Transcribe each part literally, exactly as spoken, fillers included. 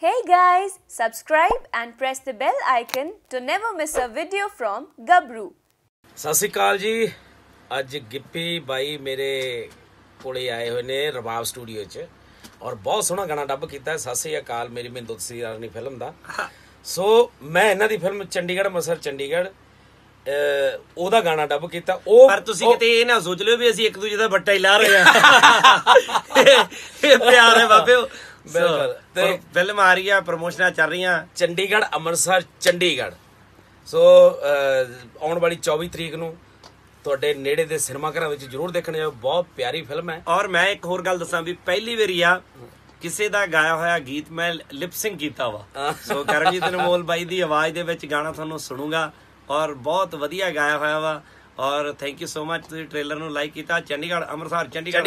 Hey guys, subscribe and press the bell icon to never miss a video from Gabru. सत श्री अकाल जी। अज Gippy by मेरे कोले आए हुए ने रबाब स्टूडियो च और बहुत सोहना गाना डब किया। सत श्री अकाल मेरी मिंदो तस्वीर रानी फिल्म दा। सो मैं इन्हां दी फिल्म चंडीगढ़ अंमृतसर चंडीगढ़ ओदा गाना डब किया। ओ पर तुसी किते ये ना सोच लियो भी असीं एक दूजे दा बट्टा ही ला रहे हैं। प्यार है बाबे। बिल्कुल फिल्म आ रही है, प्रमोशनां चल रही हैं चंडीगढ़ अंमृतसर चंडीगढ़। सो आने वाली चौबीस तरीक नूं तुहाडे नेड़े दे सिनेमा घरां विच जरूर देखण जाओ। बहुत प्यारी फिल्म है। और मैं एक होर गल दसां भी पहली वारी आ किसी दा गाया होया गीत मैं लिपसिंग कीता वा। सो करमजीत अनमोल बाई दी आवाज दे विच गाना तुहानूं सुणूंगा और बहुत वधिया गाया होया वा। और थैंक यू सो मच तुसीं ट्रेलर नूं लाइक कीता। चंडीगढ़ अंमृतसर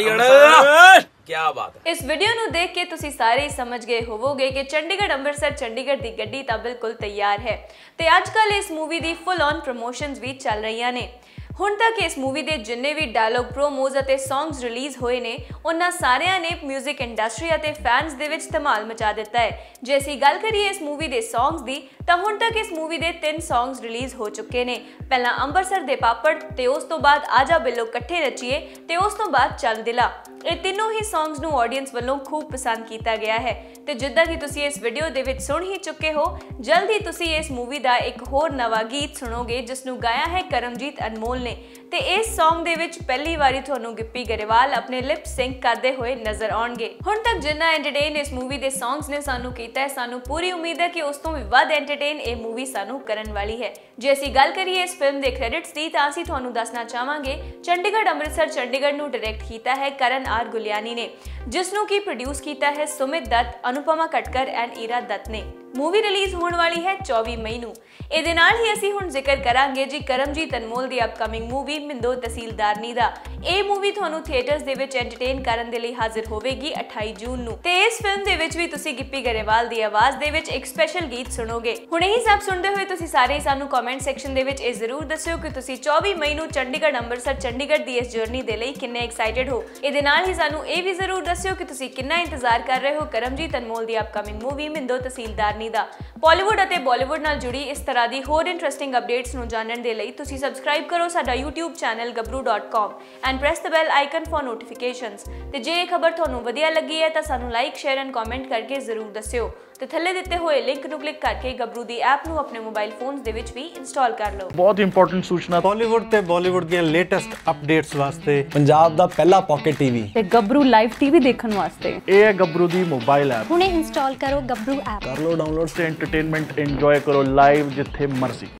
चंडीगढ़ क्या बात है। इस वीडियो नूं देख के तुसी सारे ही समझ गए होवोगे कि चंडीगढ़ अंमृतसर चंडीगढ़ दी गड्डी तां बिल्कुल तैयार है ते अजकल इस मूवी दी फुल ऑन प्रमोशनस भी चल रही ने। हुण तक इस मूवी दे जिन्ने भी डायलॉग प्रोमोज अते सॉन्ग्स रिलीज होए ने उन्हां सारियां ने म्यूजिक इंडस्ट्री अते फैंस दे विच धमाल मचा दिता है। जे असीं गल करिए इस मूवी दे सॉन्ग्स दी तां हुण तक इस मूवी दे तीन सॉन्ग्स रिलीज हो चुके ने। पहला अंबरसर दे पापड़ ते उस तो बाद आजा बिल्लो कट्ठे नचीए ते उस तो बाद चल दिला। ਇਹ तीनों ही सॉन्ग्स ਨੂੰ ਆਡੀਅנס ਵੱਲੋਂ खूब पसंद ਕੀਤਾ ਗਿਆ ਹੈ ਤੇ ਜਿੱਦਾਂ ਕਿ ਤੁਸੀਂ ਇਸ ਵੀਡੀਓ ਦੇ ਵਿੱਚ ਸੁਣ ਹੀ ਚੁੱਕੇ ਹੋ, ਜਲਦੀ ਤੁਸੀਂ ਇਸ ਮੂਵੀ ਦਾ ਇੱਕ ਹੋਰ ਨਵਾਂ ਗੀਤ ਸੁਣੋਗੇ ਜਿਸ ਨੂੰ ਗਾਇਆ ਹੈ ਕਰਮਜੀਤ ਅਨਮੋਲ ਨੇ ਤੇ ਇਸ Song ਦੇ ਵਿੱਚ ਪਹਿਲੀ ਵਾਰੀ ਤੁਹਾਨੂੰ ਗਿੱਪੀ ਗਰੇਵਾਲ ਆਪਣੇ ਲਿਪ ਸਿੰਕ ਕਰਦੇ ਹੋਏ ਨਜ਼ਰ ਆਉਣਗੇ। ਹੁਣ ਤੱਕ ਜਿੰਨਾ ਐਂਟਰਟੇਨ ਇਸ ਮੂਵੀ ਦੇ ਸੌਂਗਸ ਨੇ ਸਾਨੂੰ ਕੀਤਾ ਹੈ, ਸਾਨੂੰ ਪੂਰੀ ਉਮੀਦ ਹੈ ਕਿ ਉਸ ਤੋਂ ਵੀ ਵੱਧ ਐਂਟਰਟੇਨ ਇਹ ਮੂਵੀ ਸਾਨੂੰ ਕਰਨ ਵਾਲੀ ਹੈ। ਜੇ ਅਸੀਂ ਗੱਲ ਕਰੀਏ ਇਸ ਫਿਲਮ ਦੇ ਕ੍ਰੈਡਿਟਸ ਦੀ ਤਾਂ ਅਸੀਂ ਤੁਹਾਨੂੰ ਦੱਸਣਾ ਚਾਹਾਂਗੇ ਚੰਡੀਗੜ੍ਹ ਅੰਮ੍ਰਿਤਸਰ ਚੰਡੀਗੜ੍ਹ ਨੂੰ ਡਾਇਰੈਕਟ ਕੀਤਾ ਹੈ ਕਰਨ ਆਰ ਗੁਲਿਆਨੀ ने, जिसनों की प्रोड्यूस किया है सुमित दत्त, अनुपमा कटकर एंड ईरा दत्त ने। मूवी रिलीज होने वाली है चौबीस मई नूं। ਇਹਦੇ ਨਾਲ ਹੀ ਅਸੀਂ ਹੁਣ ਜ਼ਿਕਰ ਕਰਾਂਗੇ ਜੀ ਕਰਮਜੀਤ ਅਨਮੋਲ ਦੀ ਅਪਕਮਿੰਗ ਮੂਵੀ ਮਿੰਦੋ ਤਹਿਸੀਲਦਾਰਨੀ ਦਾ। ਇਹ ਮੂਵੀ ਤੁਹਾਨੂੰ ਥੀਏਟਰਸ ਦੇ ਵਿੱਚ ਐਂਟਰਟੇਨ ਕਰਨ ਦੇ ਲਈ ਹਾਜ਼ਰ ਹੋਵੇਗੀ ਅਠਾਈ ਜੂਨ ਨੂੰ ਤੇ ਇਸ ਫਿਲਮ ਦੇ ਵਿੱਚ ਵੀ ਤੁਸੀਂ ਗਿੱਪੀ ਗਰੇਵਾਲ ਦੀ ਆਵਾਜ਼ ਦੇ ਵਿੱਚ ਇੱਕ ਸਪੈਸ਼ਲ ਗੀਤ ਸੁਣੋਗੇ। ਹੁਣ ਇਹ ਸਭ ਸੁਣਦੇ ਹੋਏ ਤੁਸੀਂ ਸਾਰੇ ਸਾਨੂੰ ਕਮੈਂਟ ਸੈਕਸ਼ਨ ਦੇ ਵਿੱਚ ਇਹ ਜ਼ਰੂਰ ਦੱਸਿਓ ਕਿ ਤੁਸੀਂ ਚੌਵੀ ਮਈ ਨੂੰ ਚੰਡੀਗੜ੍ਹ ਅੰਮ੍ਰਿਤਸਰ ਚੰਡੀਗੜ੍ਹ ਦੀ ਇਸ ਜਰਨੀ ਦੇ ਲਈ ਕਿੰਨੇ ਐਕਸਾਈਟਡ ਹੋ। ਇਹਦੇ ਨਾਲ ਹੀ ਸਾਨੂੰ ਇਹ ਵੀ ਜ਼ਰੂਰ ਦੱਸਿਓ ਕਿ ਤੁਸੀਂ ਕਿੰਨਾ ਇੰਤਜ਼ਾਰ ਕਰ ਰਹੇ ਹੋ ਕਰਮਜੀਤ ਅਨਮੋਲ ਦੀ ਅਪਕਮਿੰਗ ਮੂਵੀ ਮਿੰਦੋ ਤਹਿਸੀਲਦਾਰਨੀ ਦਾ। ਬਾਲੀਵੁੱਡ ਅਤੇ ਬਾਲੀਵੁੱਡ ਨਾਲ ਜੁੜੀ ਇਸ ਤਰ੍ਹਾਂ ਦੀ ਹੋਰ ਇੰਟਰਸਟਿੰਗ ਅਪਡੇਟਸ ਨੂੰ ਜਾਣਨ ਦੇ ਲਈ ਤੁਸੀਂ ਸਬਸਕ੍ਰਾਈਬ ਕਰੋ ਸਾਡਾ YouTube channel gabru dot com and press the bell icon for notifications. ਤੇ ਜੇ ਇਹ ਖਬਰ ਤੁਹਾਨੂੰ ਵਧੀਆ ਲੱਗੀ ਹੈ ਤਾਂ ਸਾਨੂੰ ਲਾਈਕ ਸ਼ੇਅਰ ਐਂਡ ਕਮੈਂਟ ਕਰਕੇ ਜ਼ਰੂਰ ਦੱਸਿਓ ਤੇ ਥੱਲੇ ਦਿੱਤੇ ਹੋਏ ਲਿੰਕ ਨੂੰ ਕਲਿੱਕ ਕਰਕੇ ਗਬਰੂ ਦੀ ਐਪ ਨੂੰ ਆਪਣੇ ਮੋਬਾਈਲ ਫੋਨਸ ਦੇ ਵਿੱਚ ਵੀ ਇੰਸਟਾਲ ਕਰ ਲਓ। ਬਹੁਤ ਇੰਪੋਰਟੈਂਟ ਸੂਚਨਾ ਬਾਲੀਵੁੱਡ ਤੇ ਬਾਲੀਵੁੱਡ ਦੀਆਂ ਲੇਟੈਸਟ ਅਪਡੇਟਸ ਵਾਸਤੇ ਪੰਜਾਬ ਦਾ ਪਹਿਲਾ ਪਾਕਟ ਟੀਵੀ ਤੇ ਗਬਰੂ ਲਾਈਵ ਟੀਵੀ ਦੇਖਣ ਵਾਸਤੇ ਇਹ ਹੈ ਗਬਰੂ ਦੀ ਮੋਬਾਈਲ ਐਪ। ਹੁਣੇ ਇੰਸਟਾਲ ਕਰੋ ਗਬਰੂ ਐਪ। ਕਰ ਲਓ ਡਾਊਨਲੋਡ ਤੇ ਐਂਟਰਟੇਨਮੈਂਟ ਇੰਜੋਏ ਕਰੋ ਲਾਈਵ ਜਿੱਥੇ ਮਰਜ਼ੀ।